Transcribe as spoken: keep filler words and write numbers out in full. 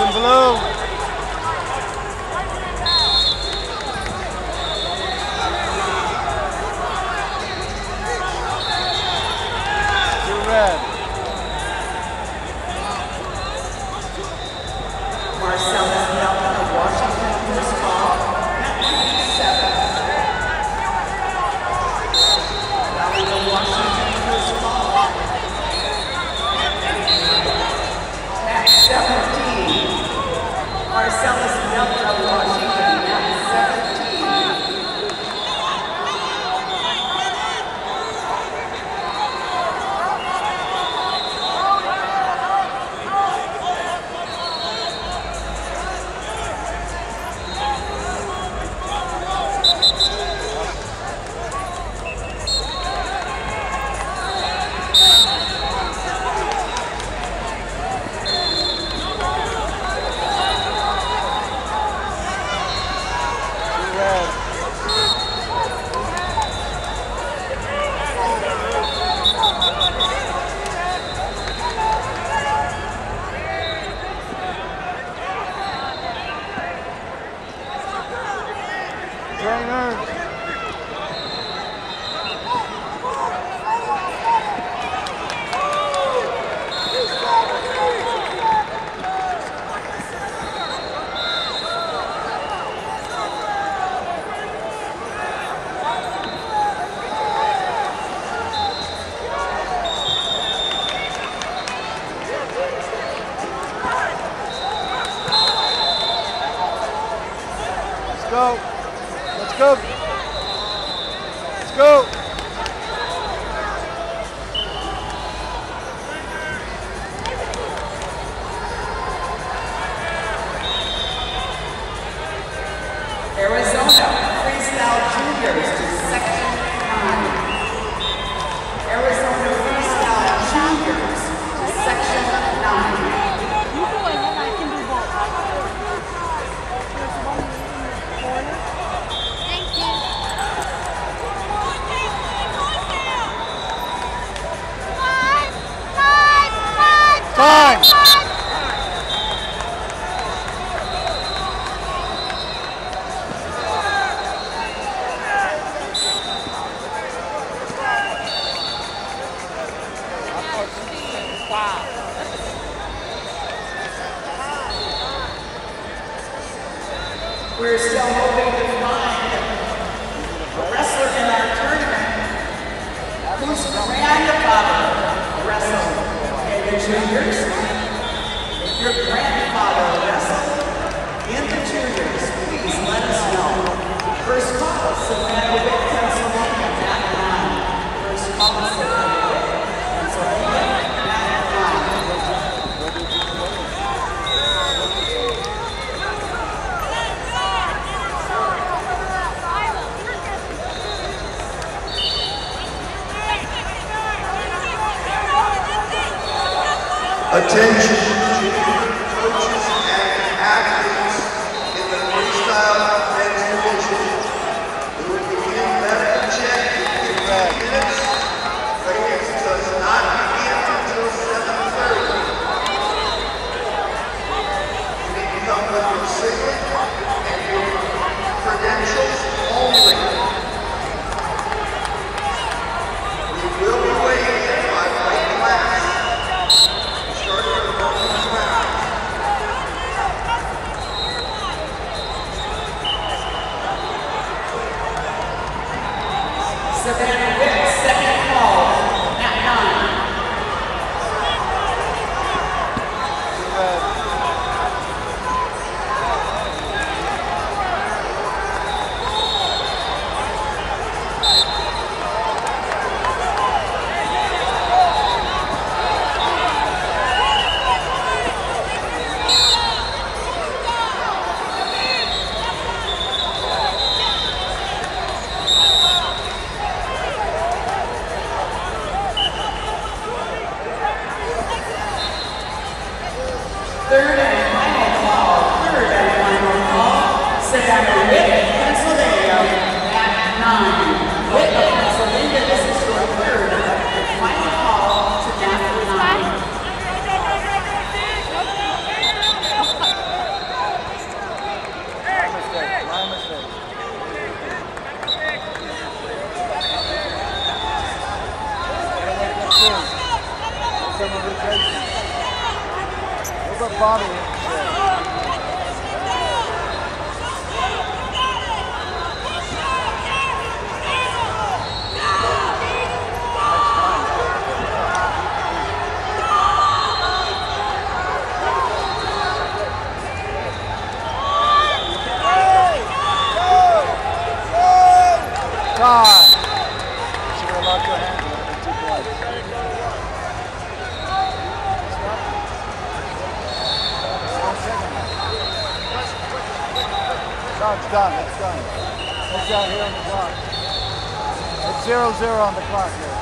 and blue. Two red. Marcellus Melton of Washington, first call, seven. Valley of Washington, first call. At seventeen. Marcellus Melton of Washington, at seventeen. Go. Let's go. Let's go. Arizona Freestyle Juniors to section nine. Arizona Freestyle Juniors to section nine. You do it and I can do both. There's one in the corner. Thank you. Five, five, five, Time. five. We're still hoping to find a wrestler in our tournament whose grandfather wrestled in the juniors. If your grandfather wrestled in the juniors, please let us know. First call, Savannah Witt, Pennsylvania, at nine. First call, Savannah Witt, Pennsylvania, at nine. Attention, coaches and athletes in the freestyle men's division. We will begin medical check in fifteen minutes. Practice does not begin until seven thirty. You need to come with your singlet and your credentials only. We will be waiting in by white class. Savannah Witt, second call at nine. Third and final call, third and final call, Savannah Witt, Pennsylvania, at nine. Witt of Pennsylvania, this is your third and final call to Daphne nine. some irritation. What about Bobby? Time. Should have locked your hand with the two points. One second. No, it's done. It's done. It's out here on the clock. It's zero zero on the clock here.